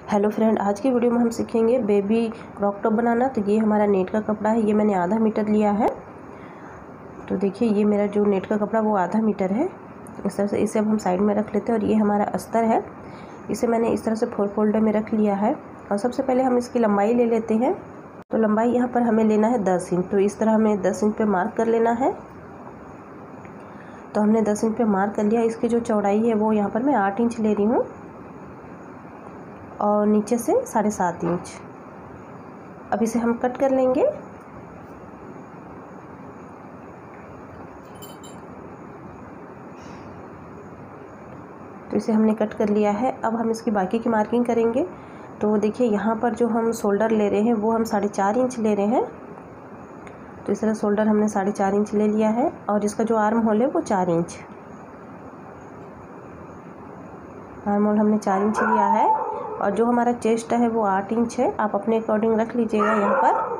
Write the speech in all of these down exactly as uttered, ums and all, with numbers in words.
Hello friend, आज की video में हम सीखेंगे बेबी क्रॉप टॉप बनाना। तो ये हमारा नेट का कपड़ा है, ये मैंने आधा मीटर लिया है। तो देखिए ये मेरा जो नेट का कपड़ा वो आधा मीटर है। इस तरह से इसे अब हम साइड में रख लेते हैं। और ये हमारा अस्तर है, इसे मैंने इस तरह से फोर फोल्डर में रख लिया है। और सबसे पहले हम इसकी लंबाई ले लेते हैं। तो लंबाई यहाँ पर हमें लेना है दस इंच। तो इस तरह हमें दस इंच पे मार्क कर लेना है। तो हमने दस इंच पे मार्क कर लिया। इसकी जो चौड़ाई है वो यहाँ पर मैं आठ इंच ले रही हूँ और नीचे से साढ़े सात इंच। अब इसे हम कट कर लेंगे। तो इसे हमने कट कर लिया है। अब हम इसकी बाकी की मार्किंग करेंगे। तो देखिए यहाँ पर जो हम शोल्डर ले रहे हैं वो हम साढ़े चार इंच ले रहे हैं। तो इस तरह शोल्डर हमने साढ़े चार इंच ले लिया है। और इसका जो आर्म होल है वो चार इंच, आर्म होल हमने चार इंच लिया है। और जो हमारा चेस्ट है वो आठ इंच है। आप अपने अकॉर्डिंग रख लीजिएगा। यहाँ पर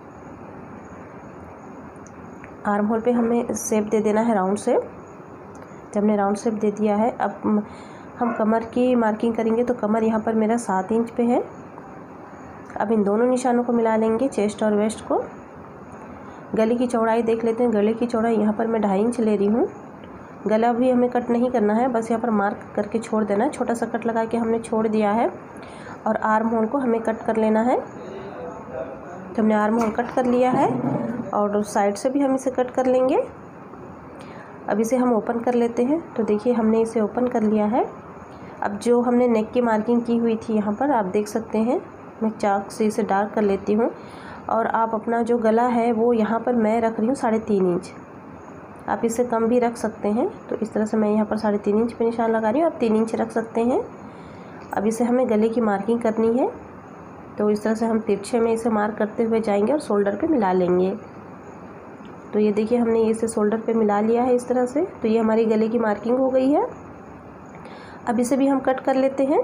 आर्म होल पे हमें शेप दे देना है, राउंड शेप। जब हमने राउंड शेप दे दिया है, अब हम कमर की मार्किंग करेंगे। तो कमर यहाँ पर मेरा सात इंच पे है। अब इन दोनों निशानों को मिला लेंगे, चेस्ट और वेस्ट को। गले की चौड़ाई देख लेते हैं। गले की चौड़ाई यहाँ पर मैं ढाई इंच ले रही हूँ। गला भी हमें कट नहीं करना है, बस यहाँ पर मार्क करके छोड़ देना है। छोटा सा कट लगा के हमने छोड़ दिया है। और आर्म होल को हमें कट कर लेना है। तो हमने आर्म होल कट कर लिया है और साइड से भी हम इसे कट कर लेंगे। अब इसे हम ओपन कर लेते हैं। तो देखिए हमने इसे ओपन कर लिया है। अब जो हमने नेक की मार्किंग की हुई थी यहाँ पर आप देख सकते हैं, मैं चाक से इसे डार्क कर लेती हूँ। और आप अपना जो गला है वो यहाँ पर मैं रख रही हूँ साढ़े तीन इंच। आप इसे कम भी रख सकते हैं। तो इस तरह से मैं यहाँ पर साढ़े तीन इंच पे निशान लगा रही हूँ। आप तीन इंच रख सकते हैं। अब इसे हमें गले की मार्किंग करनी है। तो इस तरह से हम तिरछे में इसे मार्क करते हुए जाएंगे और शोल्डर पे मिला लेंगे। तो ये देखिए हमने इसे शोल्डर पे मिला लिया है इस तरह से। तो ये हमारी गले की मार्किंग हो गई है। अब इसे भी हम कट कर लेते हैं।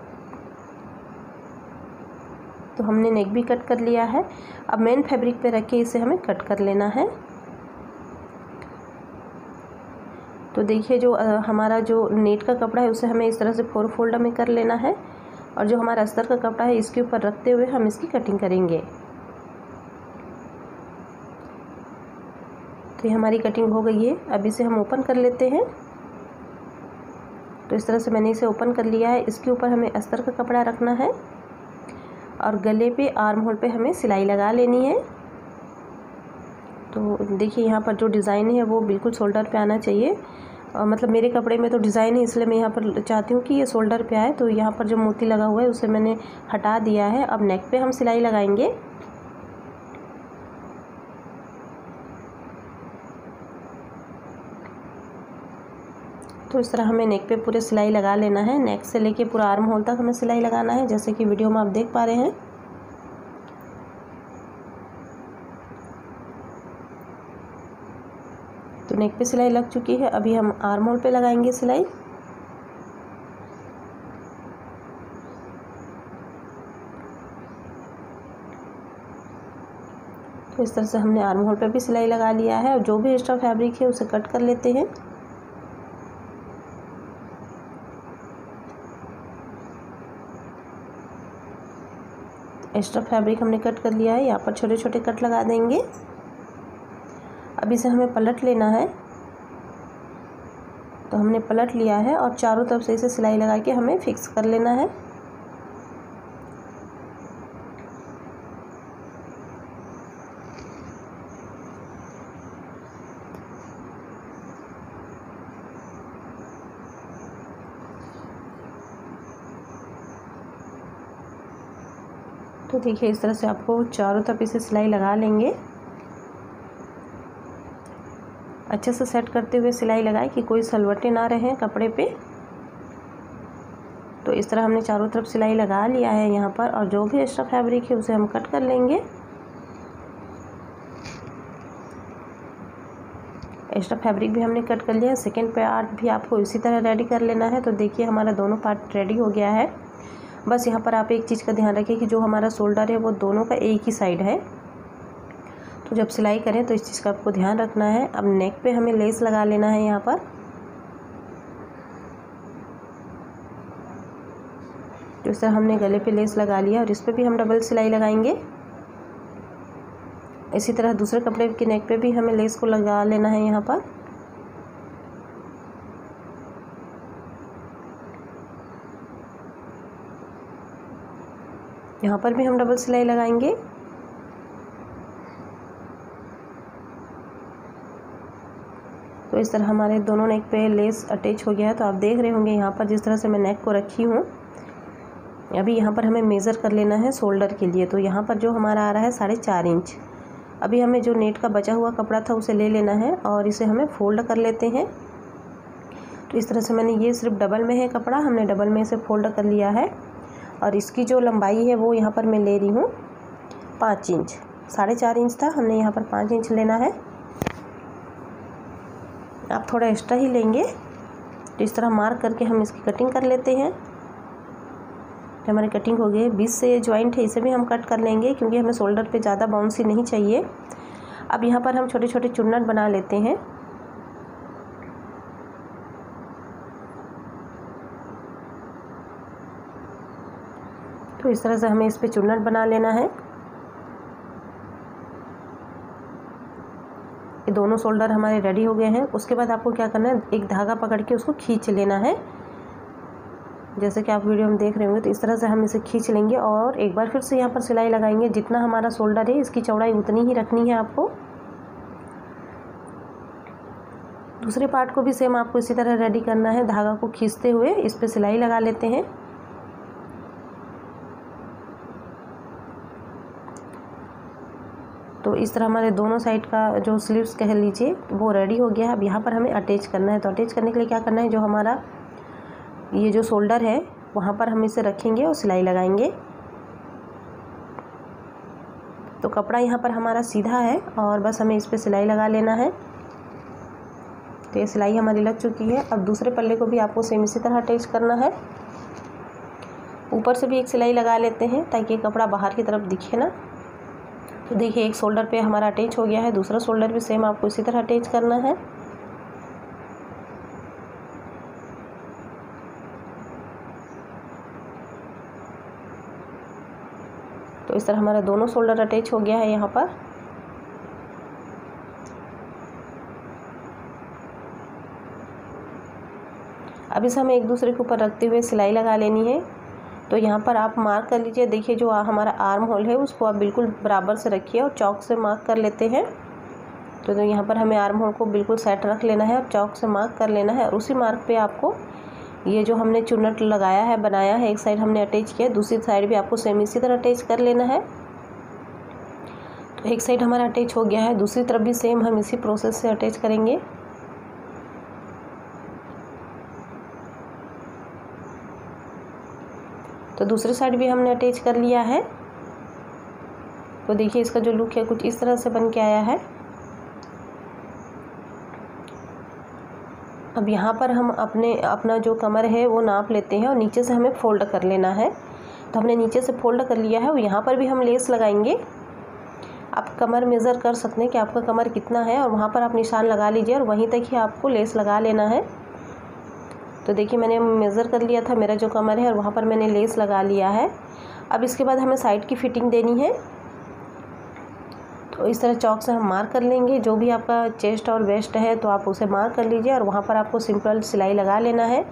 तो हमने नेक भी कट कर लिया है। अब मेन फैब्रिक पे रख के इसे हमें कट कर लेना है। तो देखिए जो आ, हमारा जो नेट का कपड़ा है उसे हमें इस तरह से फोर फोल्डर में कर लेना है। और जो हमारा अस्तर का कपड़ा है इसके ऊपर रखते हुए हम इसकी कटिंग करेंगे। तो ये हमारी कटिंग हो गई है। अब इसे हम ओपन कर लेते हैं। तो इस तरह से मैंने इसे ओपन कर लिया है। इसके ऊपर हमें अस्तर का कपड़ा रखना है और गले पे आर्म होल पे हमें सिलाई लगा लेनी है। तो देखिए यहाँ पर जो डिज़ाइन है वो बिल्कुल शोल्डर पे आना चाहिए। और मतलब मेरे कपड़े में तो डिज़ाइन है, इसलिए मैं यहाँ पर चाहती हूँ कि ये शोल्डर पे आए। तो यहाँ पर जो मोती लगा हुआ है उसे मैंने हटा दिया है। अब नेक पे हम सिलाई लगाएंगे। तो इस तरह हमें नेक पे पूरे सिलाई लगा लेना है। नेक से लेके पूरा आर्म होल तक हमें सिलाई लगाना है, जैसे कि वीडियो में आप देख पा रहे हैं। तो नेक पे सिलाई लग चुकी है। अभी हम आर्म होल पे लगाएंगे सिलाई। तो इस तरह से हमने आर्म होल पे भी सिलाई लगा लिया है। और जो भी एक्स्ट्रा फैब्रिक है उसे कट कर लेते हैं। एक्स्ट्रा फैब्रिक हमने कट कर लिया है। यहाँ पर छोटे छोटे कट लगा देंगे। अब इसे हमें पलट लेना है। तो हमने पलट लिया है और चारों तरफ से इसे सिलाई लगा के हमें फिक्स कर लेना है। तो देखिए इस तरह से आपको चारों तरफ इसे सिलाई लगा लेंगे। अच्छे से सेट करते हुए सिलाई लगाएं कि कोई सलवटें ना रहें कपड़े पे। तो इस तरह हमने चारों तरफ सिलाई लगा लिया है यहाँ पर। और जो भी एक्स्ट्रा फैब्रिक है उसे हम कट कर लेंगे। एक्स्ट्रा फैब्रिक भी हमने कट कर लिया। सेकेंड पार्ट भी आपको इसी तरह रेडी कर लेना है। तो देखिए हमारा दोनों पार्ट रेडी हो गया है। बस यहाँ पर आप एक चीज़ का ध्यान रखें कि जो हमारा शोल्डर है वो दोनों का एक ही साइड है। तो जब सिलाई करें तो इस चीज़ का आपको ध्यान रखना है। अब नेक पे हमें लेस लगा लेना है यहाँ पर। तो इस तरह हमने गले पे लेस लगा लिया और इस पर भी हम डबल सिलाई लगाएंगे। इसी तरह दूसरे कपड़े के नेक पे भी हमें लेस को लगा लेना है। यहाँ पर यहाँ पर भी हम डबल सिलाई लगाएंगे। तो इस तरह हमारे दोनों नेक पे लेस अटैच हो गया है। तो आप देख रहे होंगे यहाँ पर जिस तरह से मैं नेक को रखी हूँ। अभी यहाँ पर हमें मेज़र कर लेना है शोल्डर के लिए। तो यहाँ पर जो हमारा आ रहा है साढ़े चार इंच। अभी हमें जो नेट का बचा हुआ कपड़ा था उसे ले लेना है और इसे हमें फोल्ड कर लेते हैं। तो इस तरह से मैंने, ये सिर्फ डबल में है कपड़ा, हमने डबल में इसे फोल्ड कर लिया है। और इसकी जो लंबाई है वो यहाँ पर मैं ले रही हूँ पाँच इंच। साढ़े चार इंच था, हमने यहाँ पर पाँच इंच लेना है। आप थोड़ा एक्स्ट्रा ही लेंगे। तो इस तरह मार्क करके हम इसकी कटिंग कर लेते हैं। जो हमारी कटिंग हो गई, बीच से ये जॉइंट है इसे भी हम कट कर लेंगे क्योंकि हमें शोल्डर पे ज़्यादा बाउंसी नहीं चाहिए। अब यहाँ पर हम छोटे छोटे चुन्नट बना लेते हैं। तो इस तरह से हमें इस पे चुन्नट बना लेना है। ये दोनों शोल्डर हमारे रेडी हो गए हैं। उसके बाद आपको क्या करना है, एक धागा पकड़ के उसको खींच लेना है। जैसे कि आप वीडियो में देख रहे होंगे। तो इस तरह से हम इसे खींच लेंगे और एक बार फिर से यहाँ पर सिलाई लगाएंगे। जितना हमारा शोल्डर है इसकी चौड़ाई उतनी ही रखनी है आपको। दूसरे पार्ट को भी सेम आपको इसी तरह रेडी करना है। धागा को खींचते हुए इस पर सिलाई लगा लेते हैं। तो इस तरह हमारे दोनों साइड का जो स्लीव्स कह लीजिए वो रेडी हो गया है। अब यहाँ पर हमें अटैच करना है। तो अटैच करने के लिए क्या करना है, जो हमारा ये जो शोल्डर है वहाँ पर हम इसे रखेंगे और सिलाई लगाएंगे। तो कपड़ा यहाँ पर हमारा सीधा है और बस हमें इस पर सिलाई लगा लेना है। तो ये सिलाई हमारी लग चुकी है। अब दूसरे पल्ले को भी आपको सेम इसी तरह अटैच करना है। ऊपर से भी एक सिलाई लगा लेते हैं ताकि कपड़ा बाहर की तरफ दिखे ना। तो देखिए एक शोल्डर पे हमारा अटैच हो गया है, दूसरा शोल्डर भी सेम आपको इसी तरह अटैच करना है। तो इस तरह हमारा दोनों शोल्डर अटैच हो गया है यहाँ पर। अब इसे हमें एक दूसरे के ऊपर रखते हुए सिलाई लगा लेनी है। तो यहाँ पर आप मार्क कर लीजिए। देखिए जो हमारा आर्म होल है उसको आप बिल्कुल बराबर से रखिए और चौक से मार्क कर लेते हैं। तो, तो यहाँ पर हमें आर्म होल को बिल्कुल सेट रख लेना है और चौक से मार्क कर लेना है। और उसी मार्क पे आपको ये जो हमने चुन्नट लगाया है, बनाया है, एक साइड हमने अटैच किया, दूसरी साइड भी आपको सेम इसी तरह अटैच कर लेना है। तो एक साइड हमारा अटैच हो गया है, दूसरी तरफ भी सेम हम इसी प्रोसेस से अटैच करेंगे। तो दूसरी साइड भी हमने अटैच कर लिया है। तो देखिए इसका जो लुक है कुछ इस तरह से बन के आया है। अब यहाँ पर हम अपने अपना जो कमर है वो नाप लेते हैं और नीचे से हमें फोल्ड कर लेना है। तो हमने नीचे से फोल्ड कर लिया है और यहाँ पर भी हम लेस लगाएंगे। आप कमर मेज़र कर सकते हैं कि आपका कमर कितना है और वहाँ पर आप निशान लगा लीजिए और वहीं तक ही आपको लेस लगा लेना है। तो देखिए मैंने मेज़र कर लिया था मेरा जो कमर है और वहाँ पर मैंने लेस लगा लिया है। अब इसके बाद हमें साइड की फिटिंग देनी है। तो इस तरह चौक से हम मार्क कर लेंगे। जो भी आपका चेस्ट और वेस्ट है तो आप उसे मार्क कर लीजिए और वहाँ पर आपको सिंपल सिलाई लगा लेना है।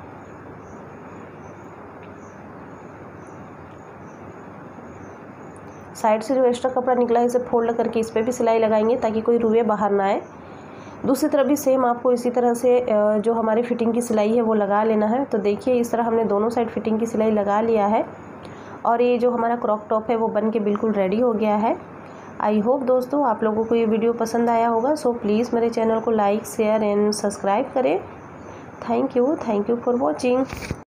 साइड से जो एक्स्ट्रा कपड़ा निकला है इसे फोल्ड करके इस पर भी सिलाई लगाएंगे ताकि कोई रुए बाहर ना आए। दूसरी तरफ भी सेम आपको इसी तरह से जो हमारी फिटिंग की सिलाई है वो लगा लेना है। तो देखिए इस तरह हमने दोनों साइड फिटिंग की सिलाई लगा लिया है और ये जो हमारा क्रॉप टॉप है वो बन के बिल्कुल रेडी हो गया है। आई होप दोस्तों आप लोगों को ये वीडियो पसंद आया होगा। सो प्लीज़ मेरे चैनल को लाइक शेयर एंड सब्सक्राइब करें। Thank you thank you for watching.